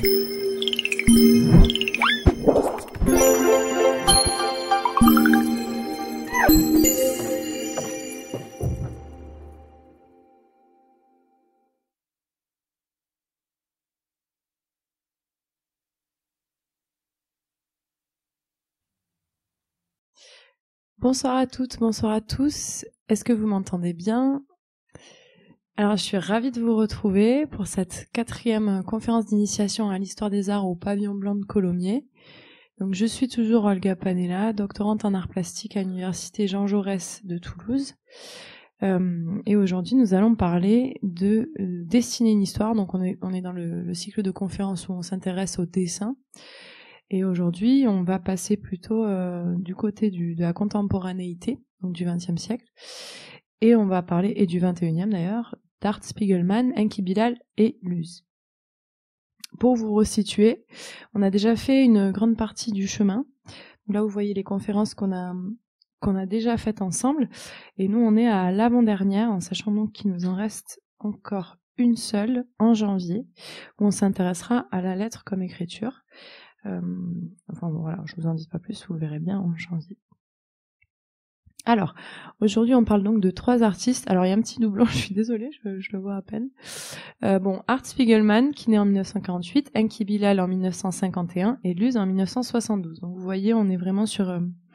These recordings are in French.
Bonsoir à toutes, bonsoir à tous. Est-ce que vous m'entendez bien ? Alors, je suis ravie de vous retrouver pour cette 4e conférence d'initiation à l'histoire des arts au pavillon blanc de Colomiers. Donc, je suis toujours Olga Panella, doctorante en arts plastiques à l'université Jean Jaurès de Toulouse. Et aujourd'hui, nous allons parler de dessiner une histoire. Donc, on est dans le cycle de conférences où on s'intéresse au dessin. Et aujourd'hui, on va passer plutôt du côté de la contemporanéité, donc du XXe siècle, et on va parler, et du XXIe d'ailleurs, d'Art Spiegelman, Enki Bilal et Luz. Pour vous resituer, on a déjà fait une grande partie du chemin. Là, vous voyez les conférences qu'on a déjà faites ensemble, et nous, on est à l'avant-dernière, en sachant donc qu'il nous en reste encore une seule en janvier, où on s'intéressera à la lettre comme écriture. Enfin bon, voilà, je vous en dis pas plus, vous le verrez bien en janvier. Alors, aujourd'hui on parle donc de 3 artistes. Alors il y a un petit doublon, je suis désolée, je le vois à peine. Art Spiegelman, qui naît en 1948, Enki Bilal en 1951 et Luz en 1972. Donc vous voyez, on est vraiment sur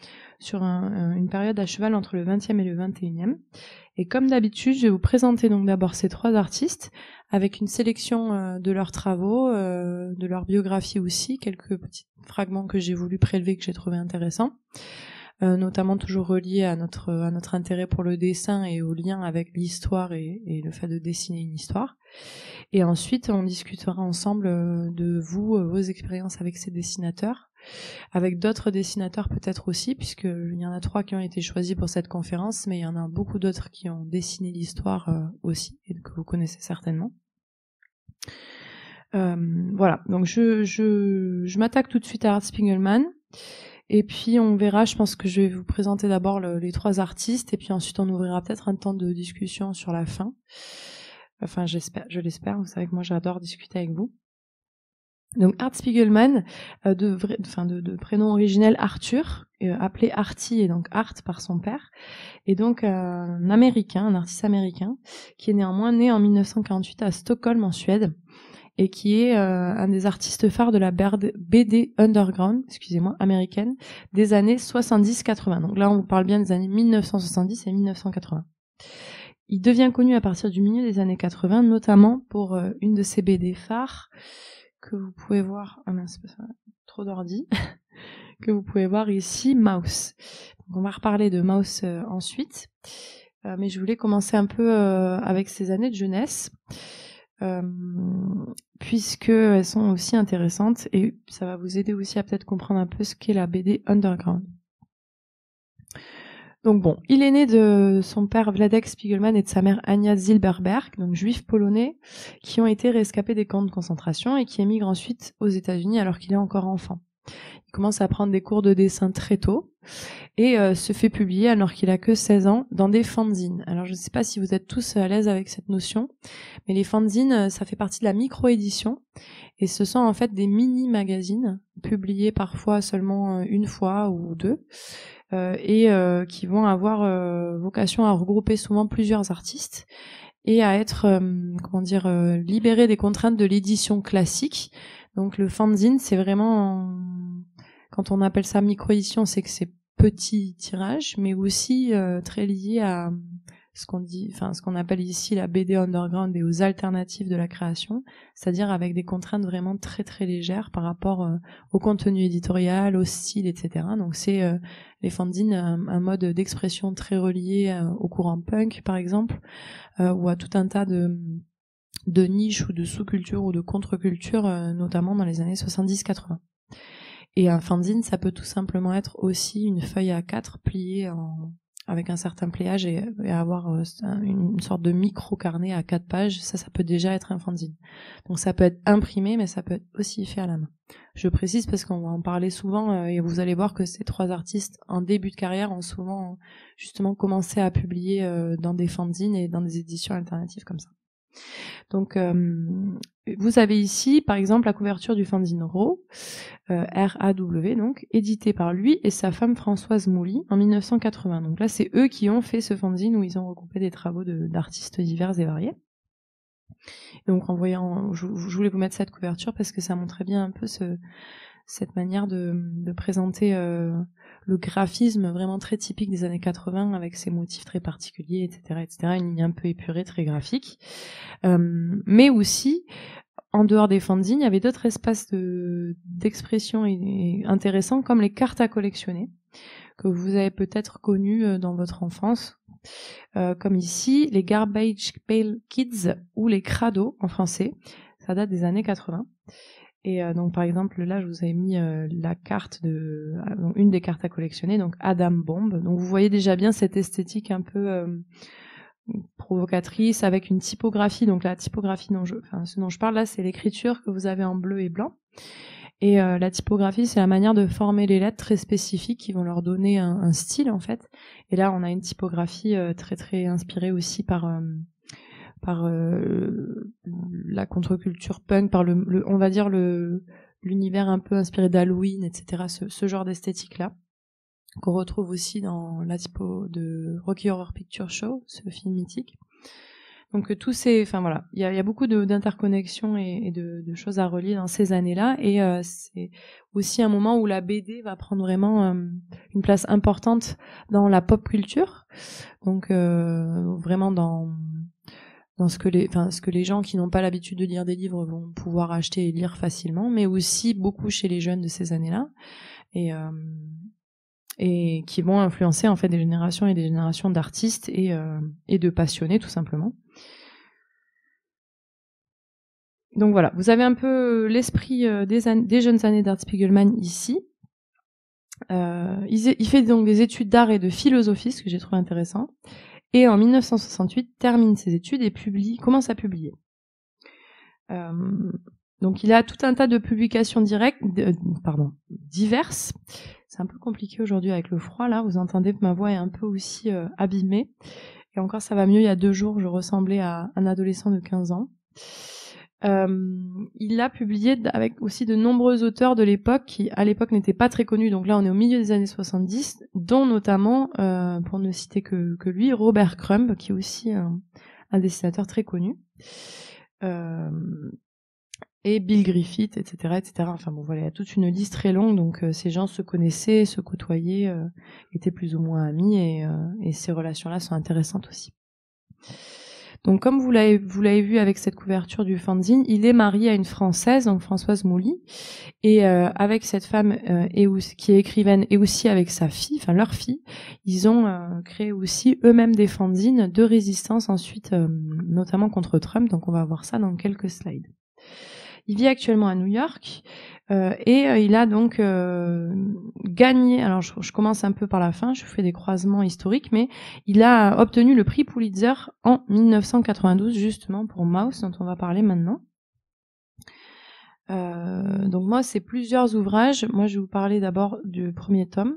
une période à cheval entre le 20e et le 21e. Et comme d'habitude, je vais vous présenter donc d'abord ces 3 artistes, avec une sélection de leurs travaux, de leur biographie aussi, quelques petits fragments que j'ai voulu prélever, que j'ai trouvé intéressants, notamment toujours reliés à notre intérêt pour le dessin et au lien avec l'histoire et le fait de dessiner une histoire. Et ensuite, on discutera ensemble de vos expériences avec ces dessinateurs, avec d'autres dessinateurs peut-être aussi, puisqu'il y en a 3 qui ont été choisis pour cette conférence, mais il y en a beaucoup d'autres qui ont dessiné l'histoire aussi, et que vous connaissez certainement. Voilà, donc je m'attaque tout de suite à Art Spiegelman, et puis on verra, je pense que je vais vous présenter d'abord les 3 artistes, et puis ensuite on ouvrira peut-être un temps de discussion sur la fin. Enfin, je l'espère, vous savez que moi j'adore discuter avec vous. Donc Art Spiegelman, de prénom originel Arthur, appelé Artie et donc Art par son père, et donc un artiste américain, qui est néanmoins né en 1948 à Stockholm en Suède, et qui est un des artistes phares de la BD underground, américaine, des années 70-80. Donc là on vous parle bien des années 1970 et 1980. Il devient connu à partir du milieu des années 80, notamment pour une de ses BD phares, que vous pouvez voir, trop d'ordi, que vous pouvez voir ici, Maus. Donc on va reparler de Maus ensuite, mais je voulais commencer un peu avec ses années de jeunesse, puisque elles sont aussi intéressantes, et ça va vous aider aussi à peut-être comprendre un peu ce qu'est la BD underground. Donc bon, il est né de son père Wladek Spiegelman et de sa mère Ania Zilberberg, donc juifs polonais, qui ont été rescapés des camps de concentration et qui émigrent ensuite aux États-Unis alors qu'il est encore enfant. Il commence à prendre des cours de dessin très tôt et se fait publier alors qu'il a que 16 ans dans des fanzines. Alors je ne sais pas si vous êtes tous à l'aise avec cette notion, mais les fanzines, ça fait partie de la micro-édition, et ce sont en fait des mini-magazines publiés parfois seulement une fois ou 2, et qui vont avoir vocation à regrouper souvent plusieurs artistes et à être libérés des contraintes de l'édition classique. Donc le fanzine, c'est vraiment, quand on appelle ça micro-édition, c'est que c'est petit tirage, mais aussi très lié à ce qu'on appelle ici la BD underground et aux alternatives de la création, c'est-à-dire avec des contraintes vraiment très très légères par rapport au contenu éditorial, au style, etc. Donc c'est les fanzines, un mode d'expression très relié au courant punk par exemple, ou à tout un tas de niches ou de sous-cultures ou de contre-cultures, notamment dans les années 70-80. Et un fanzine, ça peut tout simplement être aussi une feuille A4 pliée avec un certain pliage et avoir une sorte de micro-carnet à 4 pages. Ça peut déjà être un fanzine. Donc ça peut être imprimé, mais ça peut être aussi fait à la main. Je précise parce qu'on va en parler souvent, et vous allez voir que ces 3 artistes, en début de carrière, ont souvent justement commencé à publier dans des fanzines et dans des éditions alternatives comme ça. Donc, vous avez ici, par exemple, la couverture du fanzine Raw, R-A-W, donc, édité par lui et sa femme Françoise Mouly en 1980. Donc là, c'est eux qui ont fait ce fanzine où ils ont regroupé des travaux d'artistes divers et variés. Donc, je voulais vous mettre cette couverture parce que ça montrait bien un peu cette manière de présenter le graphisme vraiment très typique des années 80 avec ses motifs très particuliers, etc., une ligne un peu épurée, très graphique. Mais aussi, en dehors des fanzines, il y avait d'autres espaces d'expression intéressants comme les cartes à collectionner que vous avez peut-être connues dans votre enfance, comme ici les Garbage Pail Kids ou les Crado en français. Ça date des années 80. Et donc par exemple là je vous avais mis la carte une des cartes à collectionner, donc Adam Bomb. Donc vous voyez déjà bien cette esthétique un peu provocatrice avec une typographie. Donc la typographie ce dont je parle là, c'est l'écriture que vous avez en bleu et blanc. Et la typographie, c'est la manière de former les lettres très spécifiques qui vont leur donner un style en fait. Et là on a une typographie très très inspirée aussi par la contre-culture punk, par on va dire l'univers un peu inspiré d'Halloween, etc. Ce genre d'esthétique-là, qu'on retrouve aussi dans la typo de Rocky Horror Picture Show, ce film mythique. Donc voilà, il y a beaucoup d'interconnexions et de choses à relier dans ces années-là, et c'est aussi un moment où la BD va prendre vraiment une place importante dans la pop culture. Donc vraiment dans ce que les gens qui n'ont pas l'habitude de lire des livres vont pouvoir acheter et lire facilement, mais aussi beaucoup chez les jeunes de ces années-là, et qui vont influencer en fait des générations et des générations d'artistes et de passionnés tout simplement. Donc voilà, vous avez un peu l'esprit des jeunes années d'Art Spiegelman ici. Il fait donc des études d'art et de philosophie, ce que j'ai trouvé intéressant. Et en 1968, termine ses études et commence à publier. Donc il a tout un tas de publications diverses. C'est un peu compliqué aujourd'hui avec le froid, là. Vous entendez que ma voix est un peu aussi abîmée. Et encore, ça va mieux. Il y a 2 jours, je ressemblais à un adolescent de 15 ans. Il a publié avec aussi de nombreux auteurs de l'époque qui, à l'époque, n'étaient pas très connus. Donc là, on est au milieu des années 70, dont notamment, pour ne citer que lui, Robert Crumb, qui est aussi un dessinateur très connu. Et Bill Griffith, etc. Enfin bon, voilà, il y a toute une liste très longue. Donc ces gens se connaissaient, se côtoyaient, étaient plus ou moins amis, et ces relations-là sont intéressantes aussi. Donc comme vous l'avez vu avec cette couverture du fanzine, il est marié à une Française, donc Françoise Mouly, et avec cette femme qui est écrivaine, et aussi avec sa fille, enfin leur fille, ils ont créé aussi eux-mêmes des fanzines de résistance ensuite, notamment contre Trump. Donc on va voir ça dans quelques slides. Il vit actuellement à New York et il a donc gagné, alors je commence un peu par la fin, je fais des croisements historiques, mais il a obtenu le prix Pulitzer en 1992 justement pour Maus, dont on va parler maintenant. Donc moi, c'est plusieurs ouvrages. Moi, je vais vous parler d'abord du premier tome.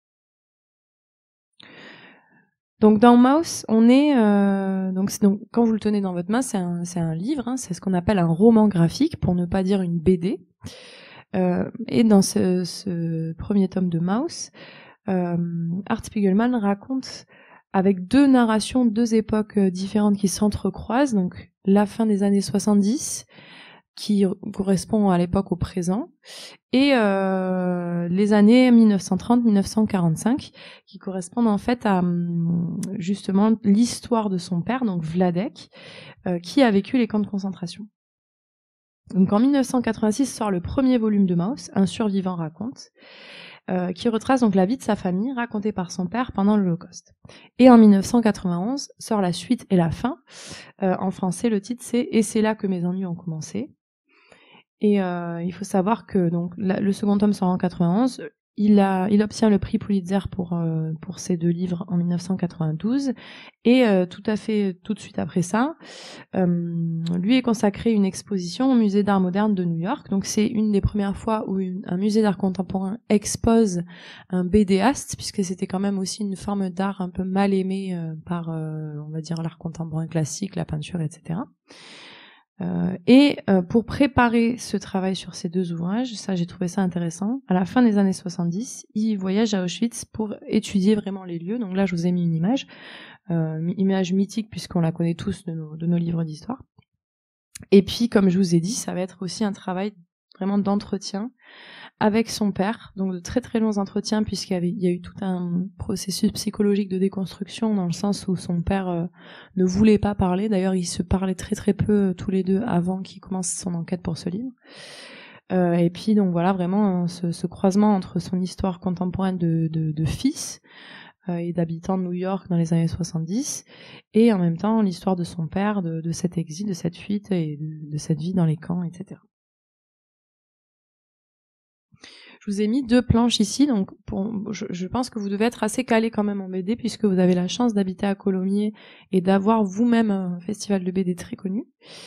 Donc dans Maus, on est donc quand vous le tenez dans votre main, c'est un livre, hein, c'est ce qu'on appelle un roman graphique, pour ne pas dire une BD. Et dans ce premier tome de Maus, Art Spiegelman raconte avec 2 narrations, 2 époques différentes qui s'entrecroisent, donc la fin des années 70 qui correspond à l'époque au présent, et les années 1930-1945 qui correspondent en fait à justement l'histoire de son père, donc Vladek, qui a vécu les camps de concentration. Donc en 1986 sort le premier volume de Maus, Un survivant raconte, qui retrace donc la vie de sa famille racontée par son père pendant l'Holocauste. Et en 1991 sort la suite et la fin. En français, le titre c'est « Et c'est là que mes ennuis ont commencé ». Et il faut savoir que donc le second tome sort en 91. Il obtient le prix Pulitzer pour ces 2 livres en 1992 et tout de suite après ça, lui est consacrée une exposition au musée d'art moderne de New York. Donc c'est une des premières fois où un musée d'art contemporain expose un BDaste, puisque c'était quand même aussi une forme d'art un peu mal aimée par on va dire l'art contemporain classique, la peinture, etc. Pour préparer ce travail sur ces 2 ouvrages, ça j'ai trouvé ça intéressant, à la fin des années 70, il voyage à Auschwitz pour étudier vraiment les lieux. Donc là je vous ai mis une image mythique puisqu'on la connaît tous de nos livres d'histoire. Et puis comme je vous ai dit, ça va être aussi un travail vraiment d'entretien avec son père, donc de très très longs entretiens puisqu'il y a eu tout un processus psychologique de déconstruction dans le sens où son père ne voulait pas parler. D'ailleurs, ils se parlaient très très peu tous les deux avant qu'il commence son enquête pour ce livre. Et puis donc voilà vraiment ce croisement entre son histoire contemporaine de fils et d'habitants de New York dans les années 70 et en même temps l'histoire de son père, de cet exil, de cette fuite et de cette vie dans les camps, etc. Je vous ai mis 2 planches ici, donc je pense que vous devez être assez calé quand même en BD puisque vous avez la chance d'habiter à Colomiers et d'avoir vous-même un festival de BD très connu.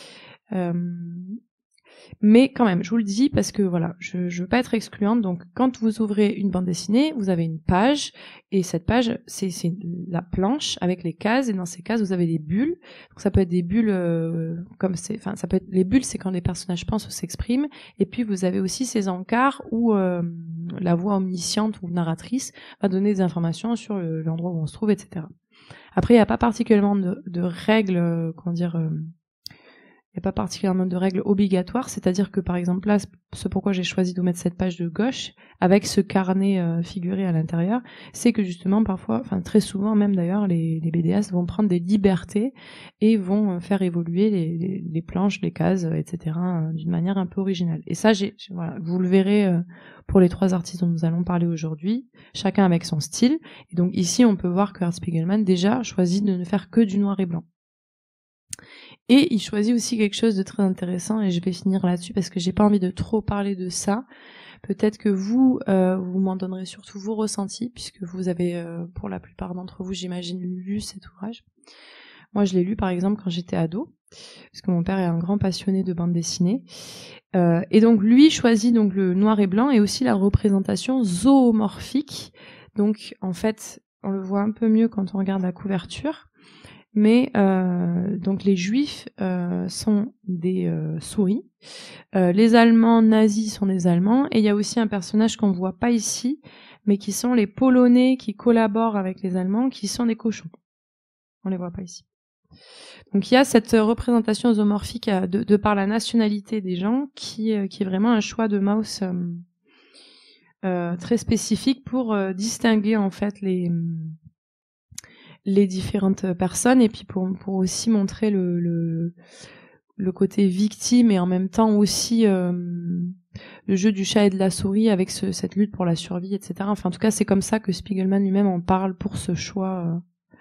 Mais quand même, je vous le dis parce que voilà, je veux pas être excluante. Donc, quand vous ouvrez une bande dessinée, vous avez une page et cette page, c'est la planche avec les cases et dans ces cases, vous avez des bulles. Donc, ça peut être des bulles ça peut être les bulles, c'est quand les personnages pensent ou s'expriment. Et puis, vous avez aussi ces encarts où la voix omnisciente ou narratrice va donner des informations sur l'endroit où on se trouve, etc. Après, il n'y a pas particulièrement de règles, il n'y a pas particulièrement de règles obligatoires, c'est-à-dire que par exemple là, c'est pourquoi j'ai choisi de mettre cette page de gauche avec ce carnet figuré à l'intérieur, c'est que justement parfois, enfin très souvent même d'ailleurs, les BDaste vont prendre des libertés et vont faire évoluer les planches, les cases, etc. D'une manière un peu originale. Et ça, voilà, vous le verrez pour les 3 artistes dont nous allons parler aujourd'hui, chacun avec son style. Et donc ici, on peut voir que Art Spiegelman déjà choisit de ne faire que du noir et blanc. Et il choisit aussi quelque chose de très intéressant, et je vais finir là-dessus parce que j'ai pas envie de trop parler de ça. Peut-être que vous m'en donnerez surtout vos ressentis, puisque vous avez, pour la plupart d'entre vous, j'imagine, lu cet ouvrage. Moi, je l'ai lu, par exemple, quand j'étais ado, parce que mon père est un grand passionné de bande dessinée. Et donc, lui choisit donc le noir et blanc et aussi la représentation zoomorphique. Donc, en fait, on le voit un peu mieux quand on regarde la couverture. Mais donc les Juifs sont des souris, les Allemands nazis sont des Allemands, et il y a aussi un personnage qu'on voit pas ici, mais qui sont les Polonais qui collaborent avec les Allemands, qui sont des cochons. On les voit pas ici. Donc il y a cette représentation zoomorphique de par la nationalité des gens qui est vraiment un choix de Mauss très spécifique pour distinguer en fait les différentes personnes et puis pour aussi montrer le côté victime et en même temps aussi le jeu du chat et de la souris avec cette lutte pour la survie, etc. Enfin, en tout cas, c'est comme ça que Spiegelman lui-même en parle pour ce choix-là.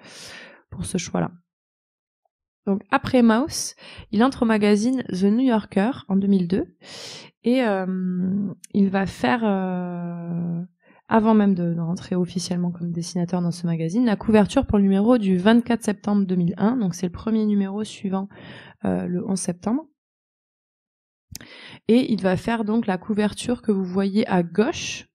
Donc, après Mauss, il entre au magazine The New Yorker en 2002 et il va faire avant même de rentrer officiellement comme dessinateur dans ce magazine, la couverture pour le numéro du 24 septembre 2001, donc c'est le premier numéro suivant le 11 septembre. Et il va faire donc la couverture que vous voyez à gauche,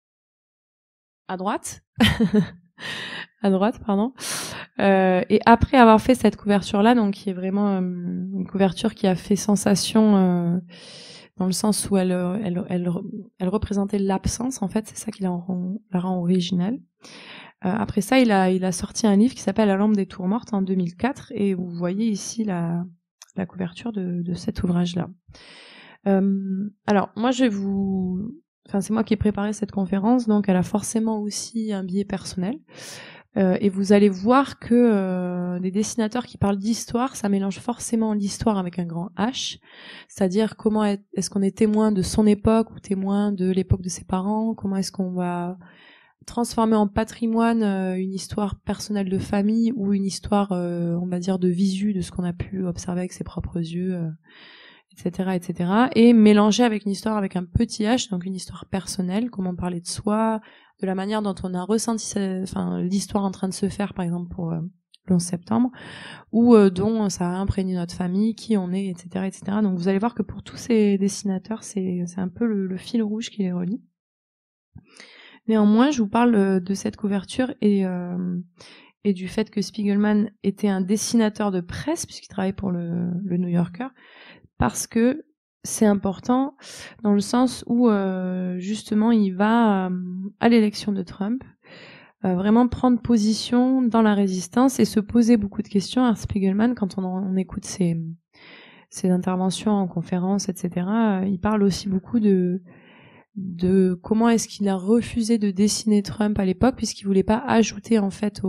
à droite, pardon. Et après avoir fait cette couverture-là, donc qui est vraiment une couverture qui a fait sensation dans le sens où elle représentait l'absence, en fait, c'est ça qui la rend originale. Après ça, il a sorti un livre qui s'appelle La lampe des tours mortes en 2004, et vous voyez ici la couverture de cet ouvrage-là. Alors, moi, c'est moi qui ai préparé cette conférence, donc elle a forcément aussi un biais personnel. Et vous allez voir que des dessinateurs qui parlent d'histoire, ça mélange forcément l'histoire avec un grand H, c'est-à-dire comment est-ce qu'on est témoin de son époque ou témoin de l'époque de ses parents, comment est-ce qu'on va transformer en patrimoine une histoire personnelle de famille ou une histoire, on va dire, de visu, de ce qu'on a pu observer avec ses propres yeux, etc., etc., et mélangé avec une histoire avec un petit H, donc une histoire personnelle, comment parler de soi, de la manière dont on a ressenti l'histoire en train de se faire, par exemple pour le 11 septembre, ou dont ça a imprégné notre famille, qui on est, etc., etc. Donc vous allez voir que pour tous ces dessinateurs, c'est un peu le fil rouge qui les relie. Néanmoins, je vous parle de cette couverture et du fait que Spiegelman était un dessinateur de presse, puisqu'il travaillait pour le New Yorker, parce que c'est important dans le sens où justement il va à l'élection de Trump vraiment prendre position dans la résistance et se poser beaucoup de questions. Art Spiegelman, quand on écoute ses interventions en conférence, etc., il parle aussi beaucoup de comment est-ce qu'il a refusé de dessiner Trump à l'époque, puisqu'il voulait pas ajouter en fait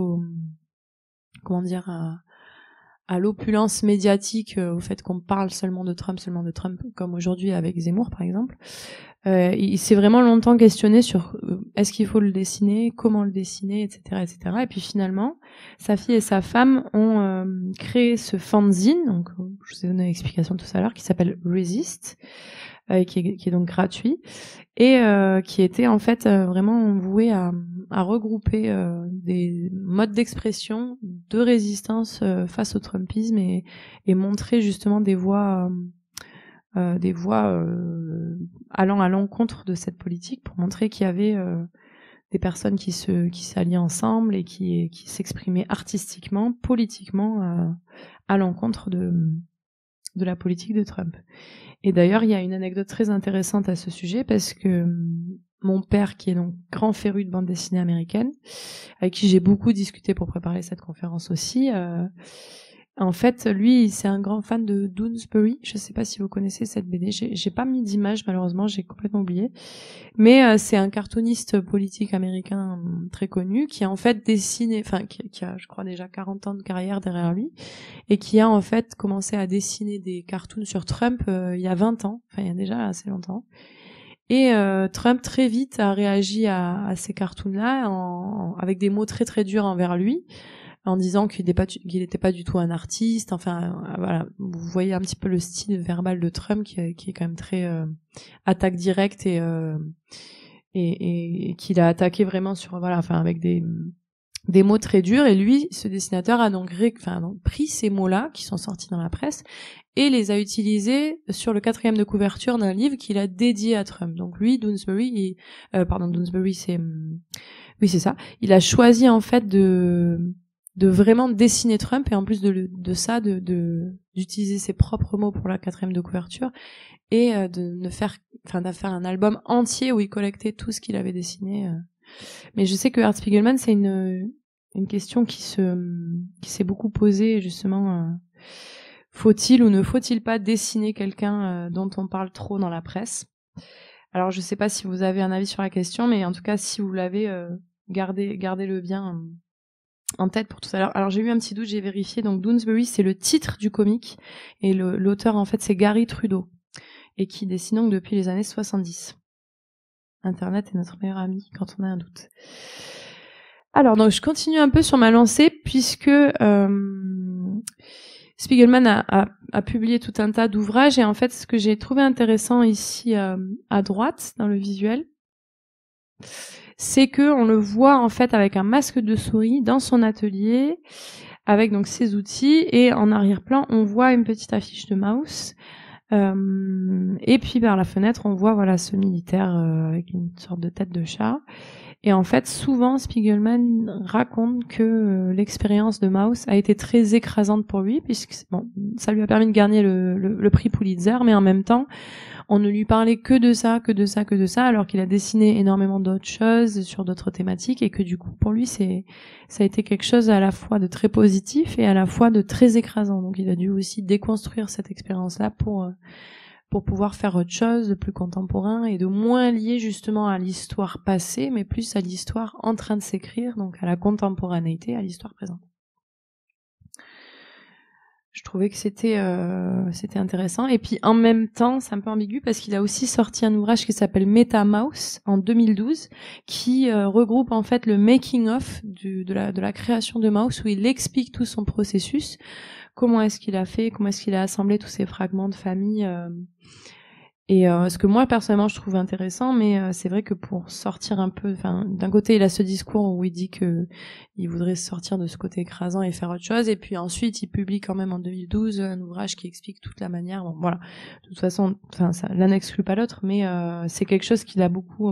à l'opulence médiatique, au fait qu'on parle seulement de Trump, comme aujourd'hui avec Zemmour par exemple. Il s'est vraiment longtemps questionné sur est-ce qu'il faut le dessiner, comment le dessiner, etc., etc. Et puis finalement, sa fille et sa femme ont créé ce fanzine, donc je vous ai donné l'explication tout à l'heure, qui s'appelle Resist, qui est donc gratuit et qui était en fait vraiment voué à regrouper des modes d'expression de résistance face au Trumpisme et montrer justement des voix allant à l'encontre de cette politique pour montrer qu'il y avait des personnes qui s'alliaient ensemble et qui s'exprimaient artistiquement, politiquement à l'encontre de la politique de Trump. Et d'ailleurs, il y a une anecdote très intéressante à ce sujet parce que mon père, qui est donc grand féru de bande dessinée américaine, avec qui j'ai beaucoup discuté pour préparer cette conférence aussi, en fait, lui, c'est un grand fan de Doonesbury. Je sais pas si vous connaissez cette BD. J'ai pas mis d'image, malheureusement, j'ai complètement oublié. Mais c'est un cartooniste politique américain très connu qui a en fait dessiné, qui a, je crois, déjà 40 ans de carrière derrière lui et qui a en fait commencé à dessiner des cartoons sur Trump il y a 20 ans. Enfin, il y a déjà assez longtemps. Et Trump très vite a réagi à ces cartoons-là avec des mots très très durs envers lui, en disant qu'il n'était pas du tout un artiste. Enfin, voilà, vous voyez un petit peu le style verbal de Trump qui est quand même très attaque directe et qu'il a attaqué vraiment sur avec des mots très durs. Et lui, ce dessinateur a donc pris ces mots-là qui sont sortis dans la presse et les a utilisés sur le 4e de couverture d'un livre qu'il a dédié à Trump. Donc lui, Doonesbury, Doonesbury, oui, c'est ça. Il a choisi en fait de vraiment dessiner Trump et en plus d'utiliser ses propres mots pour la 4e de couverture et de faire un album entier où il collectait tout ce qu'il avait dessiné. Mais je sais que Art Spiegelman, c'est une question qui s'est beaucoup posée justement. Faut-il ou ne faut-il pas dessiner quelqu'un dont on parle trop dans la presse? Alors je sais pas si vous avez un avis sur la question, mais en tout cas si vous l'avez, gardez-le bien en tête pour tout à l'heure. Alors j'ai eu un petit doute, j'ai vérifié. Donc Doonesbury, c'est le titre du comic et l'auteur en fait c'est Gary Trudeau et qui dessine donc depuis les années 70. Internet est notre meilleur ami quand on a un doute. Alors donc je continue un peu sur ma lancée puisque Spiegelman a publié tout un tas d'ouvrages et en fait ce que j'ai trouvé intéressant ici à droite dans le visuel, c'est que on le voit en fait avec un masque de souris dans son atelier avec donc ses outils et en arrière-plan on voit une petite affiche de Maus et puis vers la fenêtre on voit ce militaire avec une sorte de tête de chat. Et en fait, souvent, Spiegelman raconte que l'expérience de Maus a été très écrasante pour lui, puisque ça lui a permis de gagner le prix Pulitzer, mais en même temps, on ne lui parlait que de ça, alors qu'il a dessiné énormément d'autres choses sur d'autres thématiques, et que du coup, pour lui, ça a été quelque chose à la fois de très positif et à la fois de très écrasant. Donc, il a dû aussi déconstruire cette expérience-là pour pouvoir faire autre chose de plus contemporain et de moins lié justement à l'histoire passée, mais plus à l'histoire en train de s'écrire, donc à la contemporanéité, à l'histoire présente. Je trouvais que c'était intéressant. Et puis en même temps, c'est un peu ambigu parce qu'il a aussi sorti un ouvrage qui s'appelle MetaMaus en 2012, qui regroupe en fait le making of de la création de Maus, où il explique tout son processus, comment est-ce qu'il a fait, comment est-ce qu'il a assemblé tous ces fragments de famille. Et ce que moi personnellement je trouve intéressant, mais c'est vrai que pour sortir un peu, enfin d'un côté il a ce discours où il dit que il voudrait sortir de ce côté écrasant et faire autre chose, et puis ensuite il publie quand même en 2012 un ouvrage qui explique toute la manière. Bon voilà, de toute façon, enfin ça l'un n'exclut pas l'autre, mais c'est quelque chose qu'il a beaucoup,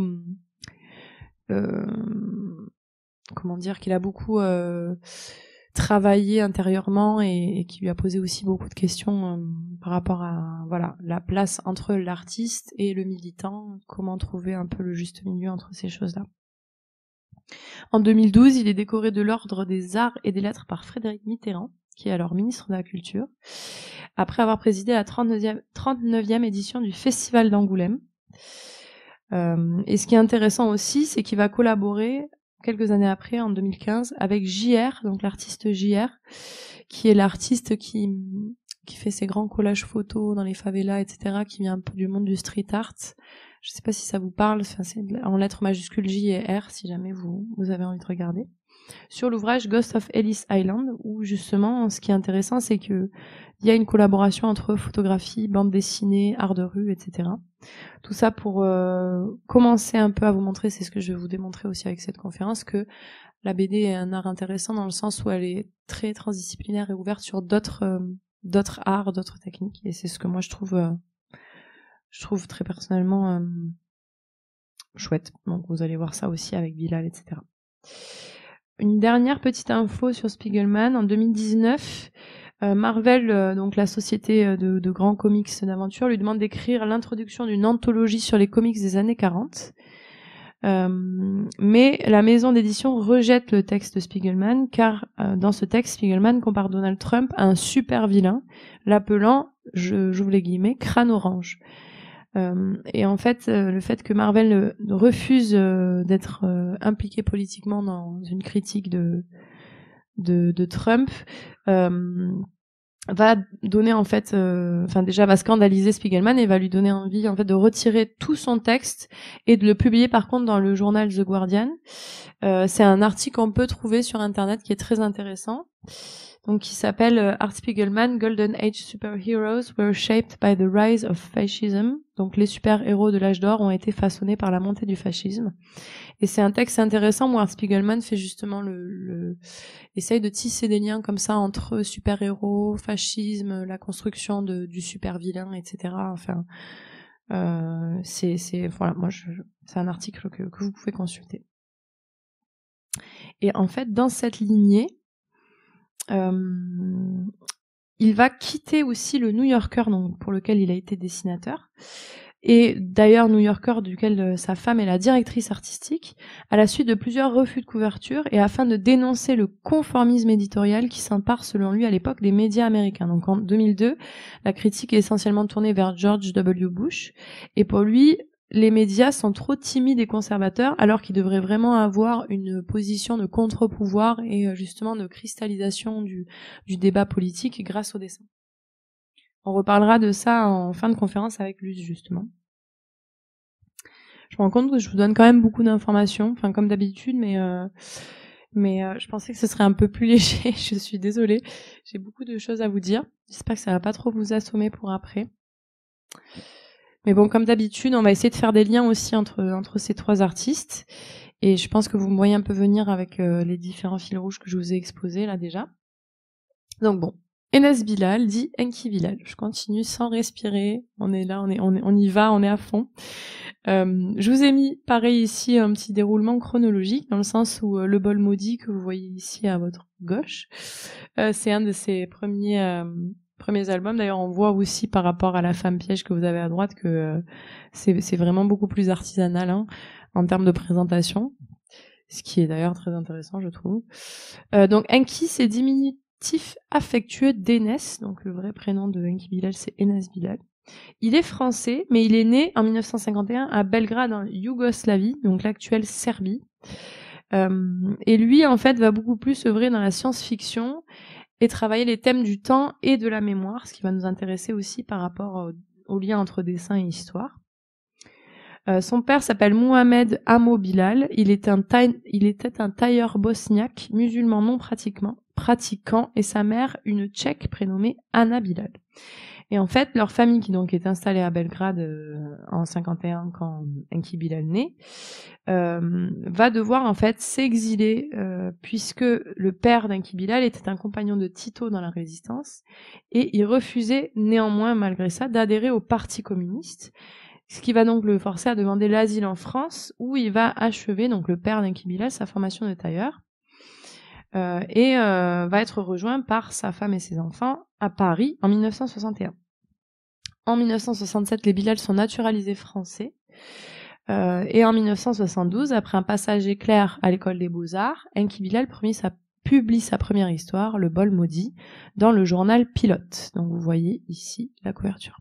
comment dire, qu'il a beaucoup travaillé intérieurement et qui lui a posé aussi beaucoup de questions par rapport à voilà la place entre l'artiste et le militant, comment trouver un peu le juste milieu entre ces choses-là. En 2012, il est décoré de l'Ordre des Arts et des Lettres par Frédéric Mitterrand, qui est alors ministre de la Culture, après avoir présidé la 39e édition du Festival d'Angoulême. Et ce qui est intéressant aussi, c'est qu'il va collaborer quelques années après, en 2015, avec JR, donc l'artiste JR, qui est l'artiste qui fait ses grands collages photos dans les favelas, etc., qui vient un peu du monde du street art. Je sais pas si ça vous parle, enfin, c'est en lettres majuscules J et R, si jamais vous avez envie de regarder. Sur l'ouvrage Ghost of Ellis Island, où justement, ce qui est intéressant, c'est que il y a une collaboration entre photographie, bande dessinée, art de rue, etc. Tout ça pour commencer un peu à vous montrer, c'est ce que je vais vous démontrer aussi avec cette conférence, que la BD est un art intéressant dans le sens où elle est très transdisciplinaire et ouverte sur d'autres arts, d'autres techniques. Et c'est ce que moi je trouve très personnellement chouette. Donc vous allez voir ça aussi avec Bilal, etc. Une dernière petite info sur Spiegelman. En 2019, Marvel, donc la société de grands comics d'aventure, lui demande d'écrire l'introduction d'une anthologie sur les comics des années 40. Mais la maison d'édition rejette le texte de Spiegelman, car dans ce texte, Spiegelman compare Donald Trump à un super vilain, l'appelant, j'ouvre les guillemets, crâne orange. Et en fait, le fait que Marvel refuse d'être impliqué politiquement dans une critique de Trump va donner en fait, déjà va scandaliser Spiegelman et va lui donner envie en fait de retirer tout son texte et de le publier par contre dans le journal The Guardian. C'est un article qu'on peut trouver sur internet qui est très intéressant. Donc, qui s'appelle Art Spiegelman, Golden Age Superheroes were shaped by the rise of fascism. Donc, les super-héros de l'âge d'or ont été façonnés par la montée du fascisme. Et c'est un texte intéressant où Art Spiegelman fait justement essaye de tisser des liens comme ça entre super-héros, fascisme, la construction du super-vilain, etc. Enfin, voilà, c'est un article que vous pouvez consulter. Et en fait, dans cette lignée, il va quitter aussi le New Yorker, donc pour lequel il a été dessinateur, et d'ailleurs New Yorker duquel sa femme est la directrice artistique, à la suite de plusieurs refus de couverture et afin de dénoncer le conformisme éditorial qui s'empare selon lui à l'époque des médias américains. Donc en 2002, la critique est essentiellement tournée vers George W. Bush, et pour lui, les médias sont trop timides et conservateurs alors qu'ils devraient vraiment avoir une position de contre-pouvoir et justement de cristallisation du débat politique grâce au dessin. On reparlera de ça en fin de conférence avec Luce justement. Je me rends compte que je vous donne quand même beaucoup d'informations, enfin comme d'habitude, mais je pensais que ce serait un peu plus léger. Je suis désolée, j'ai beaucoup de choses à vous dire. J'espère que ça va pas trop vous assommer pour après. Mais bon, comme d'habitude, on va essayer de faire des liens aussi entre ces trois artistes. Et je pense que vous me voyez un peu venir avec les différents fils rouges que je vous ai exposés là déjà. Donc bon, Enes Bilal dit Enki Bilal. Je continue sans respirer. On est là, on y va, on est à fond. Je vous ai mis, pareil ici, un petit déroulement chronologique, dans le sens où le bol maudit que vous voyez ici à votre gauche, c'est un de ses premiers albums. D'ailleurs, on voit aussi par rapport à La Femme Piège que vous avez à droite que c'est vraiment beaucoup plus artisanal en termes de présentation, ce qui est d'ailleurs très intéressant, je trouve. Donc Enki, c'est diminutif affectueux d'Enes, donc le vrai prénom de Enki Bilal, c'est Enes Bilal. Il est français, mais il est né en 1951 à Belgrade, en Yougoslavie, donc l'actuelle Serbie. Et lui, en fait, va beaucoup plus œuvrer dans la science-fiction et travailler les thèmes du temps et de la mémoire, ce qui va nous intéresser aussi par rapport au lien entre dessin et histoire. Son père s'appelle Mohamed Amo Bilal. Il était un tailleur bosniaque, musulman non pratiquant, pratiquant, et sa mère, une Tchèque prénommée Anna Bilal. Et en fait, leur famille, qui donc est installée à Belgrade en 51 quand Enki Bilal naît, va devoir en fait s'exiler puisque le père d'Enki Bilal était un compagnon de Tito dans la résistance et il refusait néanmoins, malgré ça, d'adhérer au Parti communiste, ce qui va donc le forcer à demander l'asile en France où il va achever, donc le père d'Enki Bilal, sa formation de tailleur. Va être rejoint par sa femme et ses enfants à Paris en 1961. En 1967, les Bilal sont naturalisés français. Et en 1972, après un passage éclair à l'école des Beaux-Arts, Enki Bilal publie sa première histoire, Le bol maudit, dans le journal Pilote. Donc vous voyez ici la couverture.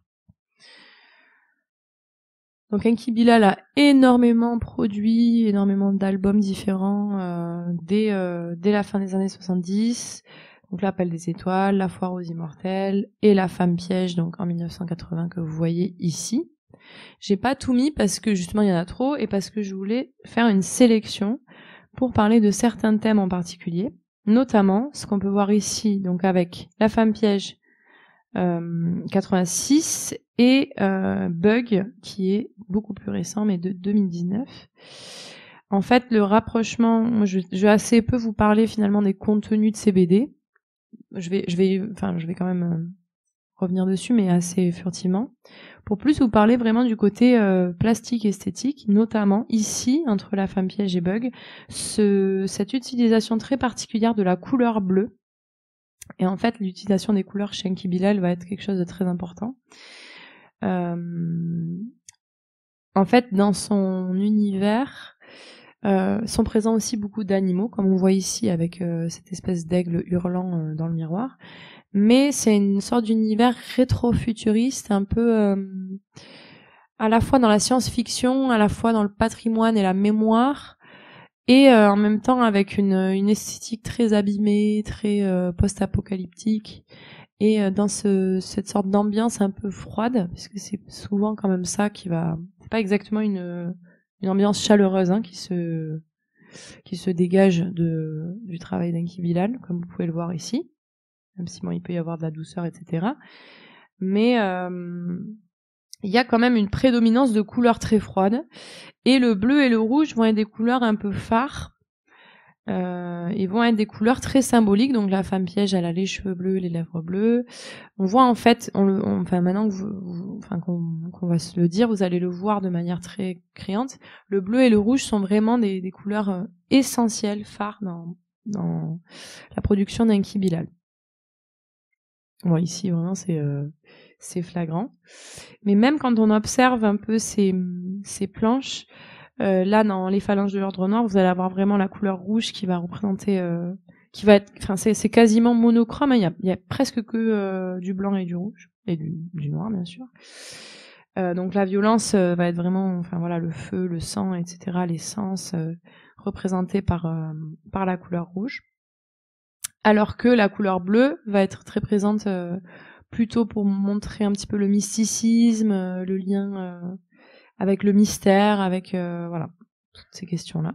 Donc Enki Bilal a énormément produit, énormément d'albums différents dès la fin des années 70. Donc l'Appel des étoiles, La foire aux immortels et La femme piège, donc en 1980 que vous voyez ici. J'ai pas tout mis parce que justement il y en a trop et parce que je voulais faire une sélection pour parler de certains thèmes en particulier, notamment ce qu'on peut voir ici, donc avec La femme piège 86 et Bug qui est beaucoup plus récent mais de 2019. En fait, le rapprochement, je vais assez peu vous parler finalement des contenus de ces BD. Je vais quand même revenir dessus, mais assez furtivement, pour plus vous parler vraiment du côté plastique esthétique, notamment ici, entre La femme piège et Bug, cette utilisation très particulière de la couleur bleue. Et en fait, l'utilisation des couleurs chez Enki Bilal va être quelque chose de très important. En fait, dans son univers, sont présents aussi beaucoup d'animaux, comme on voit ici avec cette espèce d'aigle hurlant dans le miroir. Mais c'est une sorte d'univers rétro-futuriste, un peu à la fois dans la science-fiction, à la fois dans le patrimoine et la mémoire, et en même temps avec une esthétique très abîmée, très post-apocalyptique, et dans cette sorte d'ambiance un peu froide, puisque c'est souvent quand même ça qui va... C'est pas exactement une ambiance chaleureuse qui se dégage du travail d'Enki Bilal, comme vous pouvez le voir ici. Même si bon, il peut y avoir de la douceur, etc. Mais il y a quand même une prédominance de couleurs très froides. Et le bleu et le rouge vont être des couleurs un peu phares. Ils vont être des couleurs très symboliques. Donc la femme piège, elle a les cheveux bleus, les lèvres bleues. On voit en fait, maintenant qu'on va se le dire, vous allez le voir de manière très criante. Le bleu et le rouge sont vraiment des couleurs essentielles, phares dans la production d'Enki Bilal. Bon, ici, vraiment, c'est flagrant. Mais même quand on observe un peu ces planches, là, dans les phalanges de l'ordre noir, vous allez avoir vraiment la couleur rouge qui va représenter, c'est quasiment monochrome. Il y a presque que du blanc et du rouge et du noir, bien sûr. Donc la violence va être vraiment, le feu, le sang, etc., l'essence représentés par la couleur rouge. Alors que la couleur bleue va être très présente plutôt pour montrer un petit peu le mysticisme, le lien avec le mystère, avec toutes ces questions-là.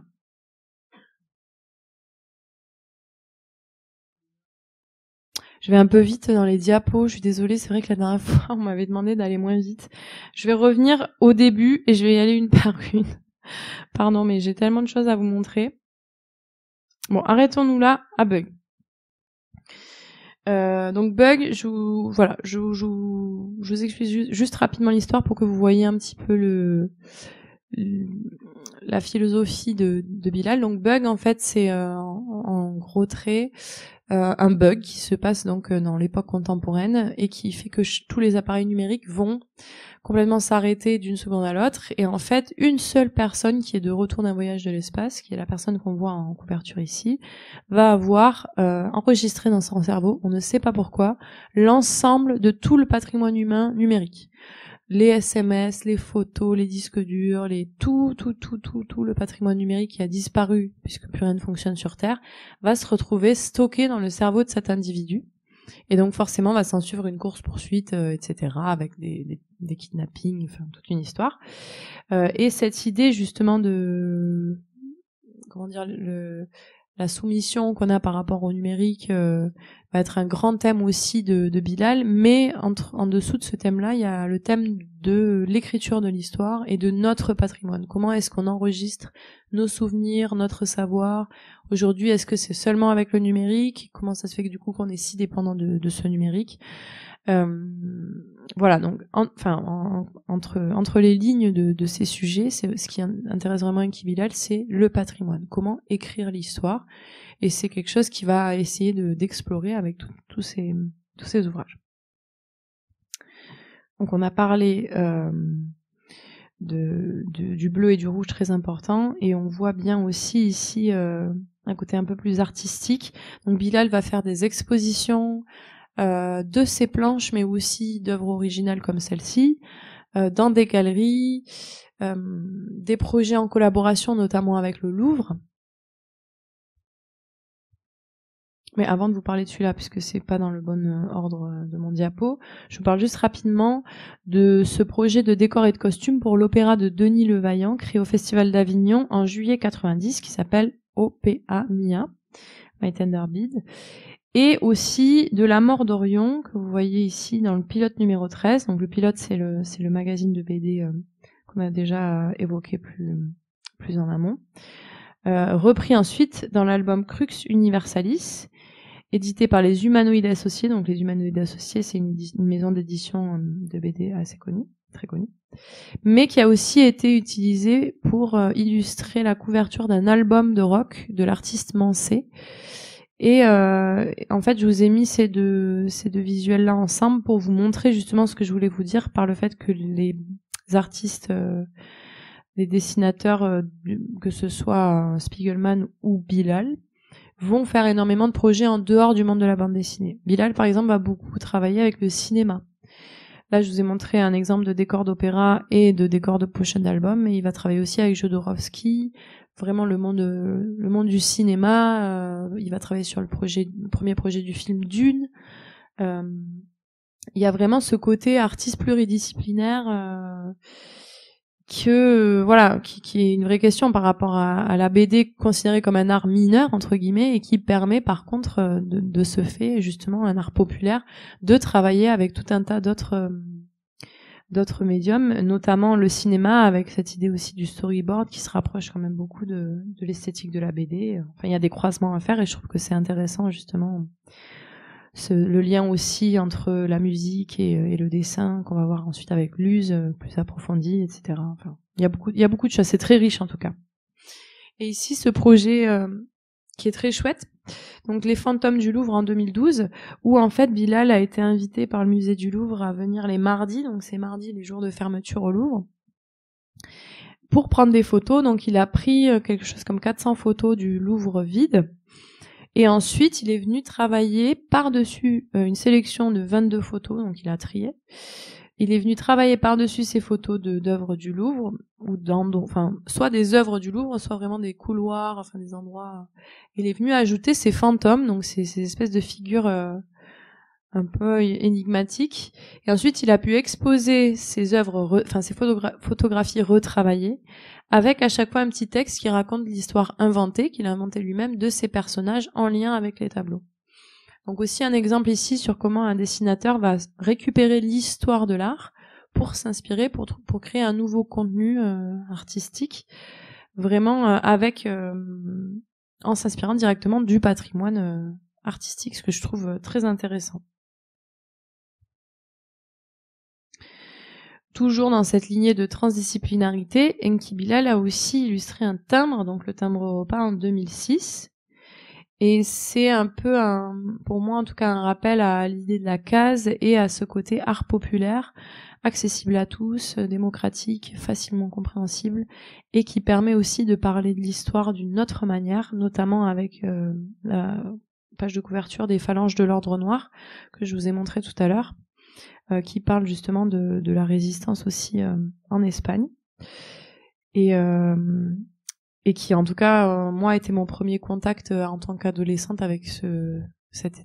Je vais un peu vite dans les diapos, je suis désolée, c'est vrai que la dernière fois on m'avait demandé d'aller moins vite. Je vais revenir au début et je vais y aller une par une. Pardon, mais j'ai tellement de choses à vous montrer. Bon, arrêtons-nous là à Bug. Donc Bug, je vous explique juste rapidement l'histoire pour que vous voyez un petit peu la philosophie de Bilal. Donc Bug, en fait, c'est en gros traits un bug qui se passe donc dans l'époque contemporaine et qui fait que tous les appareils numériques vont complètement s'arrêter d'une seconde à l'autre, et en fait une seule personne qui est de retour d'un voyage de l'espace, qui est la personne qu'on voit en couverture ici, va avoir enregistré dans son cerveau, on ne sait pas pourquoi, l'ensemble de tout le patrimoine humain numérique. Les SMS, les photos, les disques durs, tout le patrimoine numérique qui a disparu puisque plus rien ne fonctionne sur Terre va se retrouver stocké dans le cerveau de cet individu. Et donc forcément va s'en suivre une course-poursuite, etc., avec des kidnappings, enfin toute une histoire. Et cette idée justement de, comment dire, la soumission qu'on a par rapport au numérique va être un grand thème aussi de Bilal, mais en dessous de ce thème-là, il y a le thème de l'écriture de l'histoire et de notre patrimoine. Comment est-ce qu'on enregistre nos souvenirs, notre savoir? Aujourd'hui, est-ce que c'est seulement avec le numérique? Comment ça se fait que du coup qu'on est si dépendant de ce numérique? Voilà, donc entre les lignes de ces sujets, c'est ce qui intéresse vraiment Enki Bilal, c'est le patrimoine. Comment écrire l'histoire? Et c'est quelque chose qui va essayer d'explorer avec tous ces ouvrages. Donc on a parlé du bleu et du rouge très important, et on voit bien aussi ici un côté un peu plus artistique. Donc Bilal va faire des expositions de ses planches, mais aussi d'œuvres originales comme celle-ci, dans des galeries, des projets en collaboration notamment avec le Louvre. Mais avant de vous parler de celui-là, puisque c'est pas dans le bon ordre de mon diapo, je vous parle juste rapidement de ce projet de décor et de costume pour l'opéra de Denis Le Vaillant, créé au Festival d'Avignon en juillet 90, qui s'appelle OPA Mia, My Tender Bead. Et aussi de La Mort d'Orion, que vous voyez ici dans le pilote numéro 13. Donc le pilote, c'est le magazine de BD qu'on a déjà évoqué plus en amont. Repris ensuite dans l'album Crux Universalis, édité par les Humanoïdes Associés. Donc les Humanoïdes Associés, c'est une maison d'édition de BD assez connue, très connue, mais qui a aussi été utilisé pour illustrer la couverture d'un album de rock de l'artiste Mansé. Et en fait, je vous ai mis ces deux visuels-là ensemble pour vous montrer justement ce que je voulais vous dire par le fait que les artistes, les dessinateurs, que ce soit Spiegelman ou Bilal, vont faire énormément de projets en dehors du monde de la bande dessinée. Bilal, par exemple, va beaucoup travailler avec le cinéma. Là, je vous ai montré un exemple de décor d'opéra et de décor de pochette d'album, mais il va travailler aussi avec Jodorowsky, vraiment le monde du cinéma. Il va travailler sur le premier projet du film Dune. Il y a vraiment ce côté artiste pluridisciplinaire qui est une vraie question par rapport à la BD considérée comme un art mineur entre guillemets, et qui permet par contre de ce fait justement un art populaire de travailler avec tout un tas d'autres médiums, notamment le cinéma, avec cette idée aussi du storyboard qui se rapproche quand même beaucoup de l'esthétique de la BD. Enfin, il y a des croisements à faire et je trouve que c'est intéressant justement le lien aussi entre la musique et le dessin qu'on va voir ensuite avec l'use plus approfondie, etc. Enfin, il y a beaucoup de choses. C'est très riche en tout cas. Et ici, ce projet qui est très chouette, donc les Fantômes du Louvre en 2012, où en fait Bilal a été invité par le musée du Louvre à venir les mardis, donc c'est mardi les jours de fermeture au Louvre, pour prendre des photos. Donc il a pris quelque chose comme 400 photos du Louvre vide. Et ensuite, il est venu travailler par-dessus une sélection de 22 photos, donc il a trié. Il est venu travailler par-dessus ces photos d'œuvres du Louvre, ou soit des œuvres du Louvre, soit vraiment des couloirs, enfin des endroits. Il est venu ajouter ces fantômes, donc ces espèces de figures un peu énigmatiques. Et ensuite, il a pu exposer ces œuvres, ces photographies retravaillées, avec à chaque fois un petit texte qui raconte l'histoire inventée, qu'il a inventée lui-même, de ces personnages en lien avec les tableaux. Donc aussi un exemple ici sur comment un dessinateur va récupérer l'histoire de l'art pour s'inspirer, pour créer un nouveau contenu artistique, vraiment en s'inspirant directement du patrimoine artistique, ce que je trouve très intéressant. Toujours dans cette lignée de transdisciplinarité, Enki Bilal a aussi illustré un timbre, donc le timbre Europa en 2006. Et c'est un peu pour moi en tout cas, un rappel à l'idée de la case et à ce côté art populaire, accessible à tous, démocratique, facilement compréhensible, et qui permet aussi de parler de l'histoire d'une autre manière, notamment avec la page de couverture des Phalanges de l'Ordre Noir, que je vous ai montré tout à l'heure, qui parle justement de la résistance aussi en Espagne. Et qui, en tout cas, moi, a été mon premier contact en tant qu'adolescente avec cette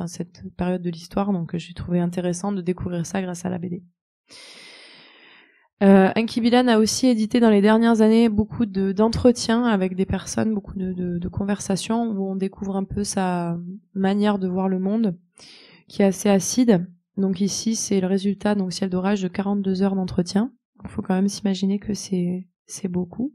période de l'histoire. Donc, j'ai trouvé intéressant de découvrir ça grâce à la BD. Enki Bilal a aussi édité dans les dernières années beaucoup d'entretiens avec des personnes, beaucoup de conversations où on découvre un peu sa manière de voir le monde, qui est assez acide. Donc ici, c'est le résultat, donc Ciel d'orage, de 42 heures d'entretien. Il faut quand même s'imaginer que c'est beaucoup.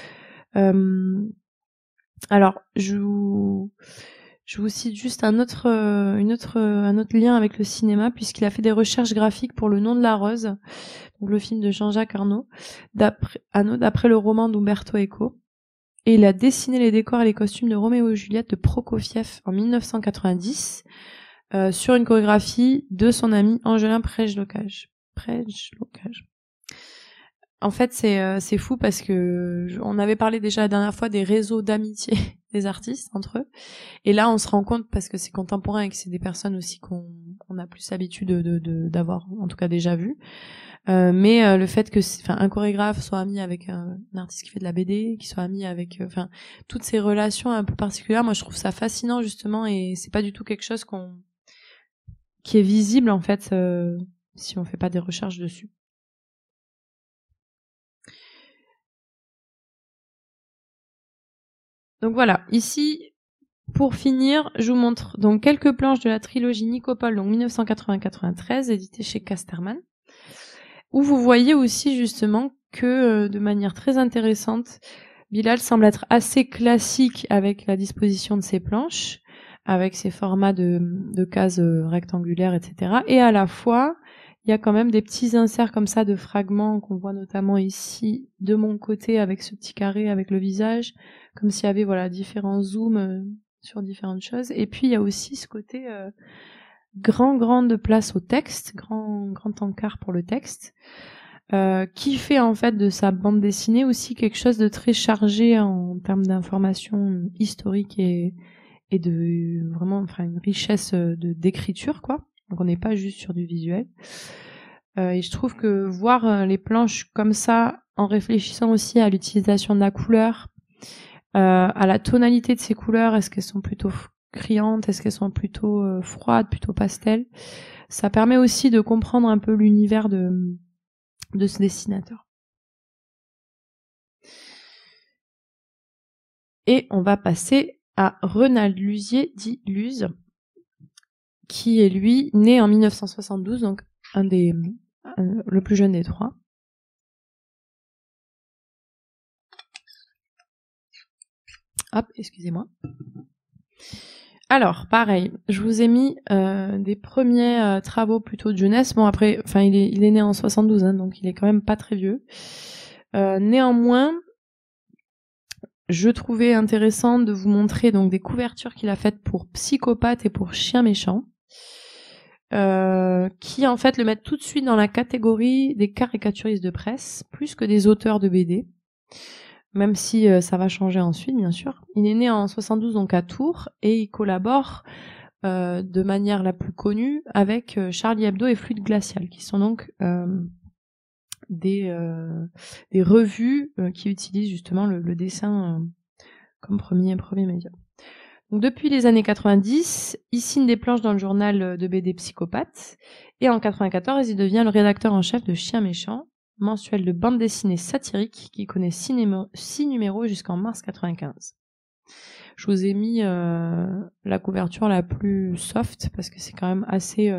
Alors, je vous cite juste un autre lien avec le cinéma, puisqu'il a fait des recherches graphiques pour Le Nom de la Rose, donc le film de Jean-Jacques Arnaud, d'après le roman d'Umberto Eco. Et il a dessiné les décors et les costumes de Roméo et Juliette de Prokofiev en 1990, sur une chorégraphie de son ami Angelin Prejlokaj. En fait, c'est fou parce que on avait parlé déjà la dernière fois des réseaux d'amitié des artistes entre eux. Et là, on se rend compte, parce que c'est contemporain et que c'est des personnes aussi qu'on a plus l'habitude d'avoir, en tout cas déjà vu. Mais le fait que un chorégraphe soit ami avec un artiste qui fait de la BD, qui soit ami avec toutes ces relations un peu particulières, moi je trouve ça fascinant justement, et c'est pas du tout quelque chose qui est visible en fait si on fait pas des recherches dessus. Donc voilà, ici, pour finir, je vous montre donc quelques planches de la trilogie Nicopole, donc 1980-93, éditée chez Casterman, où vous voyez aussi justement que de manière très intéressante, Bilal semble être assez classique avec la disposition de ses planches, avec ses formats de cases rectangulaires, etc. Et à la fois, il y a quand même des petits inserts comme ça de fragments qu'on voit notamment ici de mon côté avec ce petit carré avec le visage, comme s'il y avait voilà différents zooms sur différentes choses. Et puis il y a aussi ce côté grande place au texte, grand encart pour le texte, qui fait en fait de sa bande dessinée aussi quelque chose de très chargé en termes d'informations historiques et de vraiment une richesse d'écriture quoi. Donc on n'est pas juste sur du visuel. Et je trouve que voir les planches comme ça, en réfléchissant aussi à l'utilisation de la couleur, à la tonalité de ces couleurs, est-ce qu'elles sont plutôt criantes, est-ce qu'elles sont plutôt froides, plutôt pastel, ça permet aussi de comprendre un peu l'univers de ce dessinateur. Et on va passer à Renald Luzier, dit Luz, qui est lui né en 1972, donc le plus jeune des trois. Hop, excusez-moi. Alors, pareil, je vous ai mis des premiers travaux plutôt de jeunesse. Bon, après, il est né en 72, hein, donc il est quand même pas très vieux. Néanmoins, je trouvais intéressant de vous montrer donc des couvertures qu'il a faites pour Psychopathe et pour Chien méchant, qui en fait le mettent tout de suite dans la catégorie des caricaturistes de presse, plus que des auteurs de BD. Même si ça va changer ensuite, bien sûr. Il est né en 72, donc à Tours, et il collabore de manière la plus connue avec Charlie Hebdo et Fluide Glacial, qui sont donc des revues qui utilisent justement le dessin comme premier média. Donc depuis les années 90, il signe des planches dans le journal de BD Psychopathe, et en 94, il devient le rédacteur en chef de Chien méchant, mensuel de bande dessinée satirique qui connaît 6 numéros jusqu'en mars 95. Je vous ai mis la couverture la plus soft parce que c'est quand même assez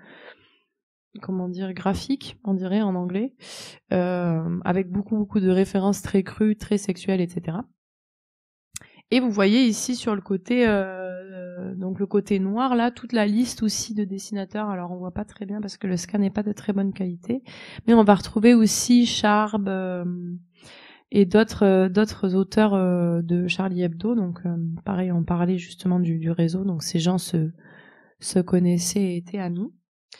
graphique, on dirait en anglais, avec beaucoup de références très crues, très sexuelles, etc. Et vous voyez ici sur le côté donc le côté noir là, toute la liste aussi de dessinateurs. Alors on voit pas très bien parce que le scan n'est pas de très bonne qualité, mais on va retrouver aussi Charb et d'autres auteurs de Charlie Hebdo. Donc pareil, on parlait justement du réseau. Donc ces gens se connaissaient et étaient amis.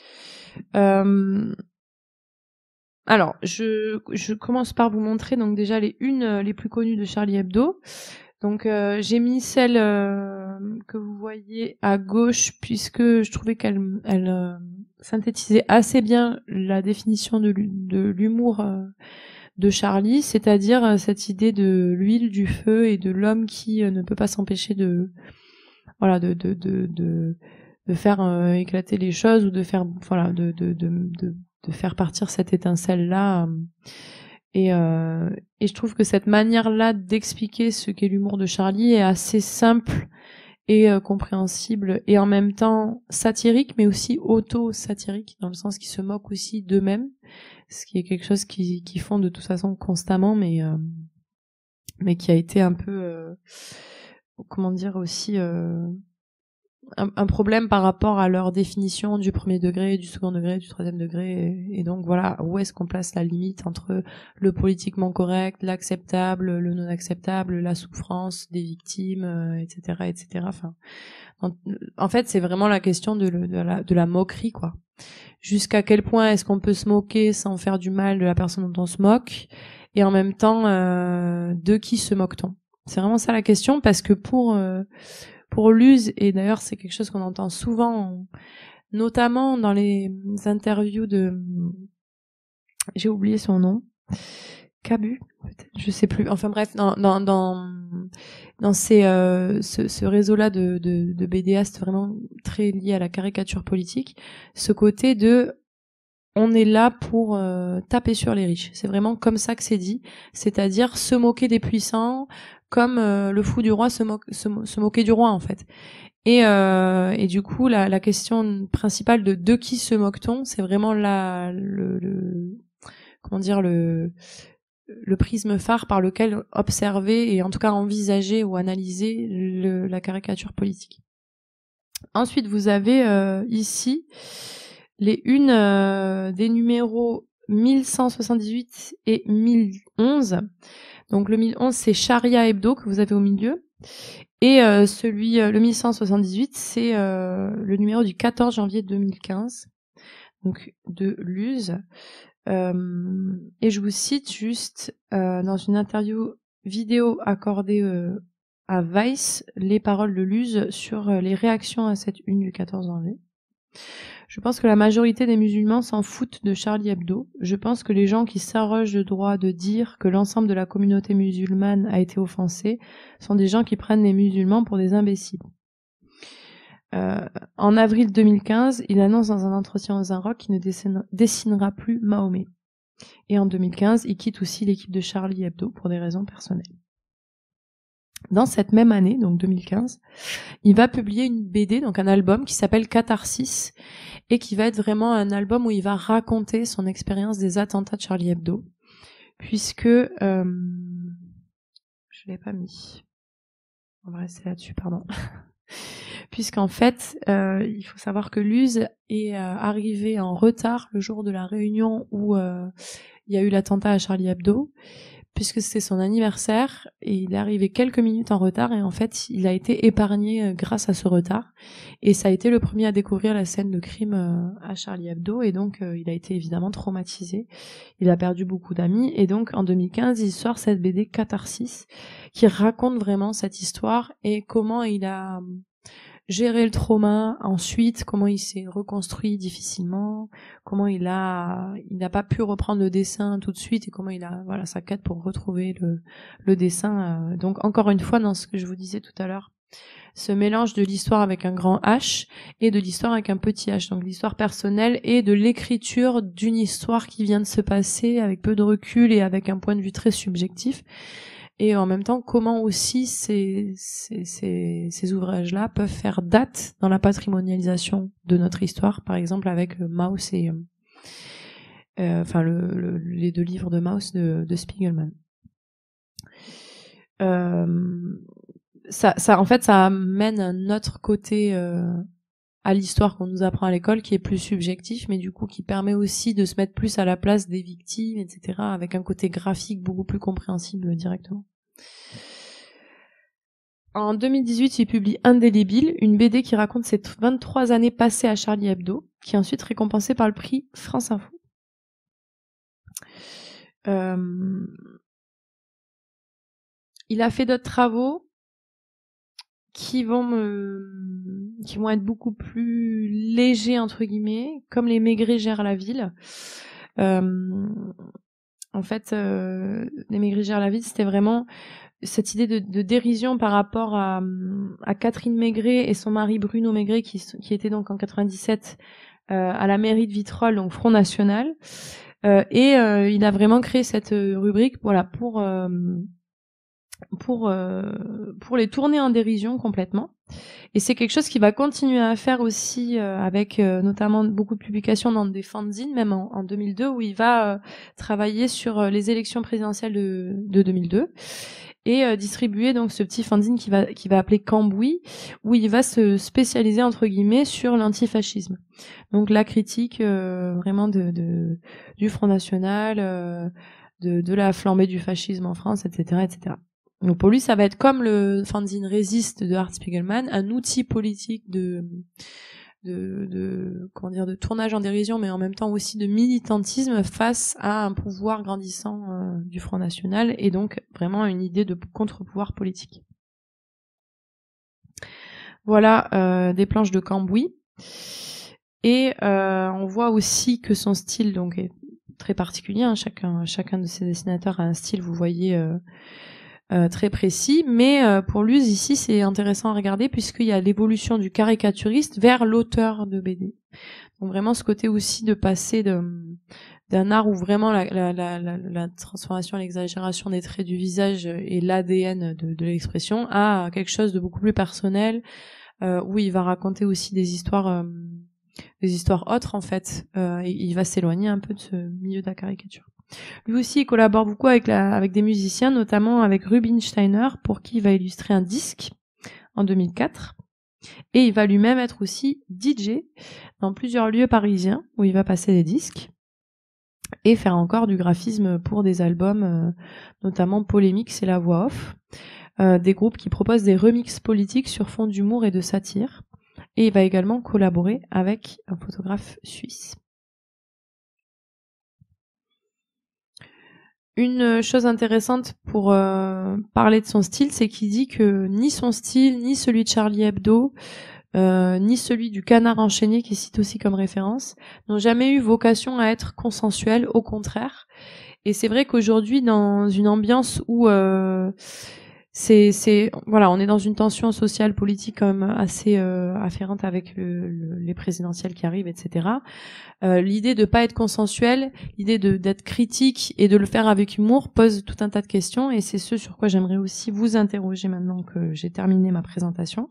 Alors je commence par vous montrer donc déjà les unes les plus connues de Charlie Hebdo. Donc j'ai mis celle que vous voyez à gauche puisque je trouvais qu'elle synthétisait assez bien la définition de l'humour de Charlie, c'est-à-dire cette idée de l'huile, du feu et de l'homme qui ne peut pas s'empêcher de faire éclater les choses ou de faire de faire partir cette étincelle-là. Et je trouve que cette manière-là d'expliquer ce qu'est l'humour de Charlie est assez simple et compréhensible, et en même temps satirique, mais aussi auto-satirique, dans le sens qu'ils se moquent aussi d'eux-mêmes, ce qui est quelque chose qu'ils font de toute façon constamment, mais qui a été un peu, comment dire, aussi un problème par rapport à leur définition du premier degré, du second degré, du troisième degré, et donc voilà, où est-ce qu'on place la limite entre le politiquement correct, l'acceptable, le non acceptable, la souffrance des victimes, etc., etc. Enfin, en fait, c'est vraiment la question de la moquerie, quoi. Jusqu'à quel point est-ce qu'on peut se moquer sans faire du mal de la personne dont on se moque, et en même temps, de qui se moque-t-on? C'est vraiment ça la question, parce que pour Luz, et d'ailleurs c'est quelque chose qu'on entend souvent, notamment dans les interviews de, j'ai oublié son nom, Cabu, peut-être, je sais plus. Enfin bref, dans ce réseau-là de BDastes vraiment très lié à la caricature politique, ce côté de on est là pour taper sur les riches. C'est vraiment comme ça que c'est dit, c'est-à-dire se moquer des puissants, comme le fou du roi se moquait du roi, en fait. Et du coup, la question principale de qui se moque-t-on, c'est vraiment comment dire, le prisme phare par lequel observer et en tout cas envisager ou analyser la caricature politique. Ensuite, vous avez ici les unes des numéros 1178 et 1011. Donc le 1011, c'est Sharia Hebdo que vous avez au milieu. Et le 1178, c'est le numéro du 14 janvier 2015, donc de Luz. Et je vous cite juste dans une interview vidéo accordée à Vice les paroles de Luz sur les réactions à cette une du 14 janvier. Je pense que la majorité des musulmans s'en foutent de Charlie Hebdo. Je pense que les gens qui s'arrogent le droit de dire que l'ensemble de la communauté musulmane a été offensée sont des gens qui prennent les musulmans pour des imbéciles. En avril 2015, il annonce dans un entretien aux Inrocks qu'il ne dessinera plus Mahomet. Et en 2015, il quitte aussi l'équipe de Charlie Hebdo pour des raisons personnelles. Dans cette même année, donc 2015, il va publier une BD, donc un album qui s'appelle Catharsis, et qui va être vraiment un album où il va raconter son expérience des attentats de Charlie Hebdo, puisque je l'ai pas mis. On va rester là-dessus, pardon. Puisqu'en fait, il faut savoir que Luz est arrivé en retard le jour de la réunion où il y a eu l'attentat à Charlie Hebdo, puisque c'était son anniversaire, et il est arrivé quelques minutes en retard, et en fait, il a été épargné grâce à ce retard, et ça a été le premier à découvrir la scène de crime à Charlie Hebdo, et donc il a été évidemment traumatisé, il a perdu beaucoup d'amis, et donc en 2015, il sort cette BD Catharsis, qui raconte vraiment cette histoire, et comment il a gérer le trauma, ensuite comment il s'est reconstruit difficilement, comment il n'a pas pu reprendre le dessin tout de suite, et comment il a sa quête pour retrouver le dessin. Donc encore une fois, dans ce que je vous disais tout à l'heure, ce mélange de l'histoire avec un grand H et de l'histoire avec un petit H, donc l'histoire personnelle et de l'écriture d'une histoire qui vient de se passer avec peu de recul et avec un point de vue très subjectif. Et en même temps, comment aussi ces ouvrages-là peuvent faire date dans la patrimonialisation de notre histoire, par exemple avec Maus et les deux livres de Maus de Spiegelman. Ça amène un autre côté à l'histoire qu'on nous apprend à l'école, qui est plus subjectif, mais du coup qui permet aussi de se mettre plus à la place des victimes, etc., avec un côté graphique beaucoup plus compréhensible directement. En 2018, il publie Indélébile, une BD qui raconte ses 23 années passées à Charlie Hebdo, qui est ensuite récompensée par le prix France Info. Il a fait d'autres travaux qui vont être beaucoup plus légers, entre guillemets, comme Les Maigret gèrent la ville. En fait, Les Maigret gèrent la ville, c'était vraiment cette idée de dérision par rapport à Catherine Maigret et son mari Bruno Maigret, qui était donc en 97 à la mairie de Vitrolles, donc Front National. Et il a vraiment créé cette rubrique, voilà, pour les tourner en dérision complètement. Et c'est quelque chose qu'il va continuer à faire aussi avec notamment beaucoup de publications dans des fanzines, même en 2002, où il va travailler sur les élections présidentielles de 2002 et distribuer donc ce petit fanzine qu'il va appeler Cambouis, où il va se spécialiser entre guillemets sur l'antifascisme. Donc la critique vraiment du Front National, de la flambée du fascisme en France, etc., etc. Donc pour lui, ça va être comme le fanzine Résiste de Art Spiegelman, un outil politique de tournage en dérision, mais en même temps aussi de militantisme face à un pouvoir grandissant du Front National, et donc vraiment une idée de contre-pouvoir politique. Voilà des planches de Cambouis. Et on voit aussi que son style donc est très particulier, hein. Chacun de ces dessinateurs a un style, vous voyez, très précis, mais pour lui ici c'est intéressant à regarder puisqu'il y a l'évolution du caricaturiste vers l'auteur de BD. Donc vraiment ce côté aussi de passer d'un art où vraiment la transformation, l'exagération des traits du visage est l'ADN de l'expression, à quelque chose de beaucoup plus personnel, où il va raconter aussi des histoires autres en fait. Et il va s'éloigner un peu de ce milieu de la caricature. Lui aussi, il collabore beaucoup avec des musiciens, notamment avec Rubinsteiner, pour qui il va illustrer un disque en 2004. Et il va lui-même être aussi DJ dans plusieurs lieux parisiens où il va passer des disques et faire encore du graphisme pour des albums, notamment Polémique, c'est la voix off, des groupes qui proposent des remixes politiques sur fond d'humour et de satire. Et il va également collaborer avec un photographe suisse. Une chose intéressante pour parler de son style, c'est qu'il dit que ni son style, ni celui de Charlie Hebdo, ni celui du Canard enchaîné, qu'il cite aussi comme référence, n'ont jamais eu vocation à être consensuels, au contraire. Et c'est vrai qu'aujourd'hui, dans une ambiance où voilà, on est dans une tension sociale, politique quand même assez afférente avec les présidentielles qui arrivent, etc. L'idée de pas être consensuel, l'idée d'être critique et de le faire avec humour pose tout un tas de questions, et c'est ce sur quoi j'aimerais aussi vous interroger maintenant que j'ai terminé ma présentation.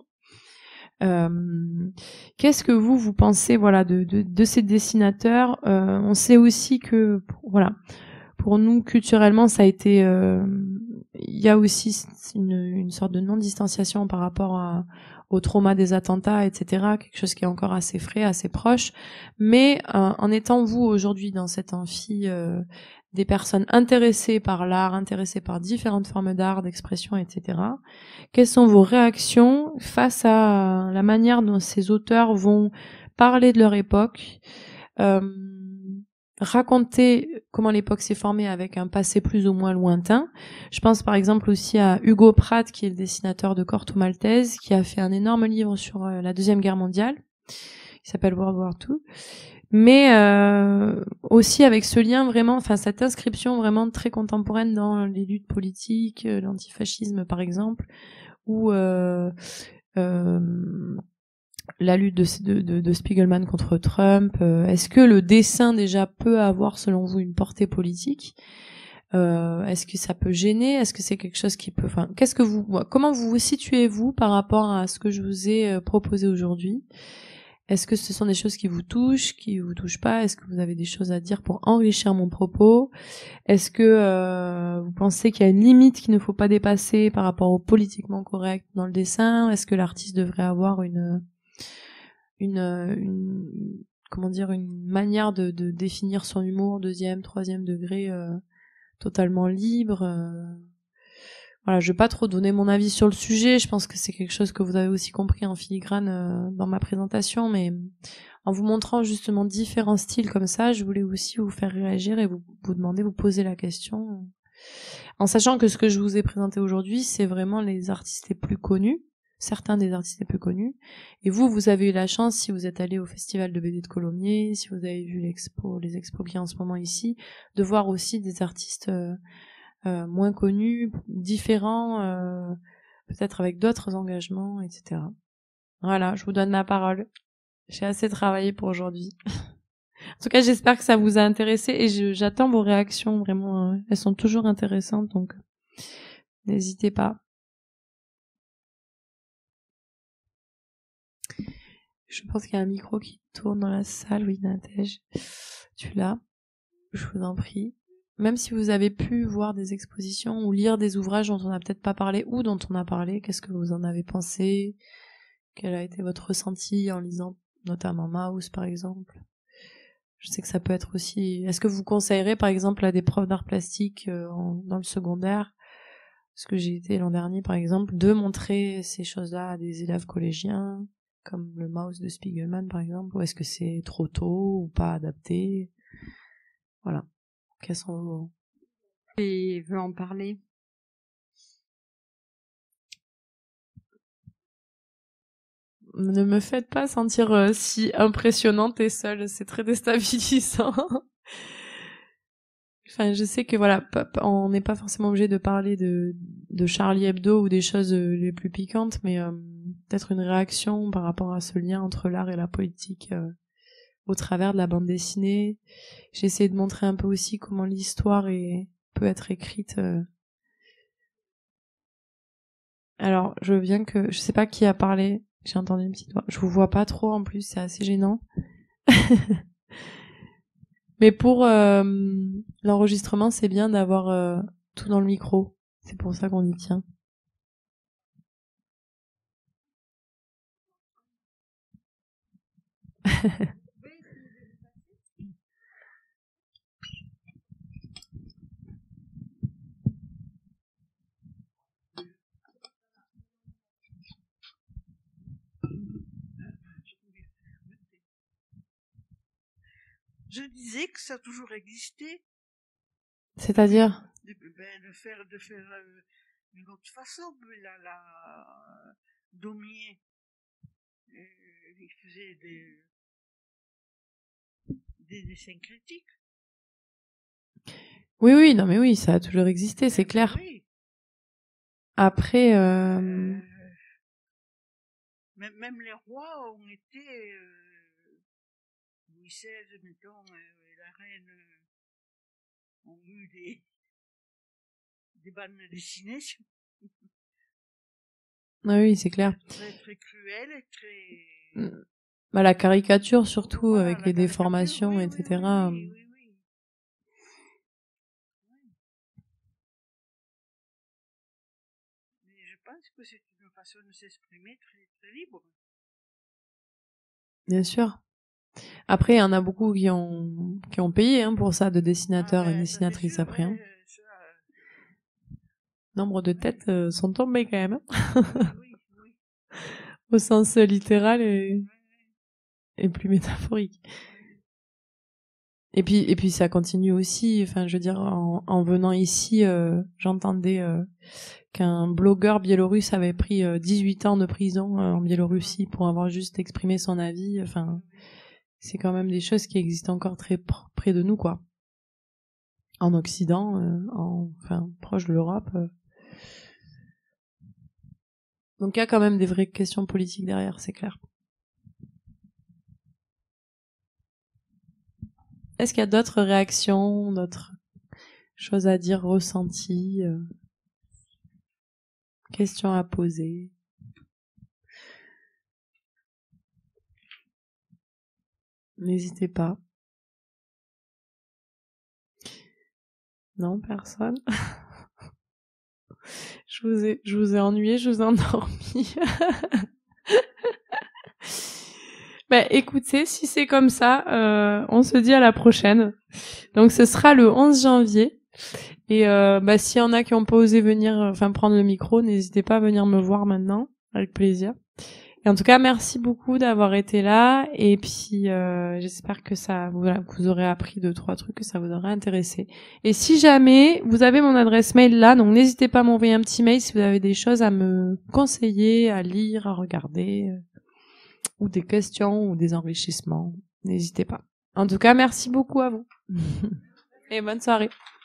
Qu'est-ce que vous pensez, voilà, de ces dessinateurs? On sait aussi que, voilà, pour nous culturellement, ça a été, il y a aussi une sorte de non-distanciation par rapport au trauma des attentats, etc. Quelque chose qui est encore assez frais, assez proche. Mais en étant vous aujourd'hui dans cet amphi des personnes intéressées par l'art, intéressées par différentes formes d'art, d'expression, etc. Quelles sont vos réactions face à la manière dont ces auteurs vont parler de leur époque, raconter comment l'époque s'est formée avec un passé plus ou moins lointain? Je pense par exemple aussi à Hugo Pratt, qui est le dessinateur de Corto Maltese, qui a fait un énorme livre sur la Deuxième Guerre mondiale, qui s'appelle World War II. Mais aussi avec ce lien vraiment, enfin cette inscription vraiment très contemporaine dans les luttes politiques, l'antifascisme par exemple, ou la lutte de Spiegelman contre Trump. Est-ce que le dessin déjà peut avoir, selon vous, une portée politique? Est-ce que ça peut gêner? Est-ce que c'est quelque chose qui peut... Enfin, comment vous vous situez-vous par rapport à ce que je vous ai proposé aujourd'hui? Est-ce que ce sont des choses qui vous touchent pas? Est-ce que vous avez des choses à dire pour enrichir mon propos? Est-ce que vous pensez qu'il y a une limite qu'il ne faut pas dépasser par rapport au politiquement correct dans le dessin? Est-ce que l'artiste devrait avoir une manière de définir son humour, deuxième, troisième degré, totalement libre? Voilà, je vais pas trop donner mon avis sur le sujet. Je pense que c'est quelque chose que vous avez aussi compris en filigrane dans ma présentation, mais en vous montrant justement différents styles comme ça, je voulais aussi vous faire réagir et vous demander, vous poser la question, en sachant que ce que je vous ai présenté aujourd'hui, c'est vraiment les artistes les plus connus, certains des artistes les plus connus. Et vous avez eu la chance, si vous êtes allé au festival de BD de Colomiers, si vous avez vu les expos qu'il y a en ce moment ici, de voir aussi des artistes moins connus, différents, peut-être avec d'autres engagements, etc. Voilà, je vous donne la parole. J'ai assez travaillé pour aujourd'hui. En tout cas, j'espère que ça vous a intéressé et j'attends vos réactions, vraiment. Elles sont toujours intéressantes, donc n'hésitez pas. Je pense qu'il y a un micro qui tourne dans la salle. Oui, Nadège, tu l'as. Je vous en prie. Même si vous avez pu voir des expositions ou lire des ouvrages dont on n'a peut-être pas parlé ou dont on a parlé, qu'est-ce que vous en avez pensé? Quel a été votre ressenti en lisant notamment Mauss, par exemple? Je sais que ça peut être aussi... Est-ce que vous conseillerez, par exemple, à des profs d'art plastique dans le secondaire, parce que j'ai été l'an dernier, par exemple, de montrer ces choses-là à des élèves collégiens, comme le Mauss de Spiegelman, par exemple, ou est-ce que c'est trop tôt ou pas adapté? Voilà. Quels sont vos... Et veut en parler? Ne me faites pas sentir si impressionnante et seule, c'est très déstabilisant. Enfin, je sais que voilà, on n'est pas forcément obligé de parler de Charlie Hebdo ou des choses les plus piquantes, mais peut-être une réaction par rapport à ce lien entre l'art et la politique au travers de la bande dessinée. J'ai essayé de montrer un peu aussi comment l'histoire peut être écrite. Alors, je veux bien que... Je sais pas qui a parlé, j'ai entendu une petite voix. Je vous vois pas trop en plus, c'est assez gênant. Mais pour l'enregistrement, c'est bien d'avoir tout dans le micro. C'est pour ça qu'on y tient. Je disais que ça a toujours existé. C'est-à-dire De faire d'une autre façon. La Daumier, il faisait des dessins critiques. Oui, non mais oui, ça a toujours existé, c'est clair. Oui. Après... Même les rois ont été... Louis XVI, mettons, et la reine ont eu des bandes dessinées. Oui, c'est clair. Très, très cruel et très... Bah, la caricature surtout, voilà, avec les déformations, oui, etc. Oui. Mais je pense que c'est une façon de s'exprimer très, très libre. Bien sûr. Après, il y en a beaucoup qui ont payé pour ça, de dessinateurs et dessinatrices sûr, après. Ça... Nombre de têtes sont tombées quand même. Oui. Au sens littéral et plus métaphorique. Et puis ça continue aussi, enfin je veux dire, en venant ici, j'entendais qu'un blogueur biélorusse avait pris 18 ans de prison en Biélorussie pour avoir juste exprimé son avis. Enfin, c'est quand même des choses qui existent encore très près de nous, quoi. En Occident, enfin proche de l'Europe. Donc il y a quand même des vraies questions politiques derrière, c'est clair. Est-ce qu'il y a d'autres réactions, d'autres choses à dire, ressenties, questions à poser? N'hésitez pas. Non, personne. Je vous ai ennuyé, je vous ai endormi. Ben, écoutez, si c'est comme ça, on se dit à la prochaine. Donc ce sera le 11 janvier. Et s'il y en a qui n'ont pas osé venir, prendre le micro, n'hésitez pas à venir me voir maintenant, avec plaisir. Et en tout cas, merci beaucoup d'avoir été là. Et puis, j'espère que vous aurez appris 2-3 trucs, que ça vous aura intéressé. Et si jamais, vous avez mon adresse mail là, donc n'hésitez pas à m'envoyer un petit mail si vous avez des choses à me conseiller, à lire, à regarder, ou des questions, ou des enrichissements. N'hésitez pas. En tout cas, merci beaucoup à vous. Et bonne soirée.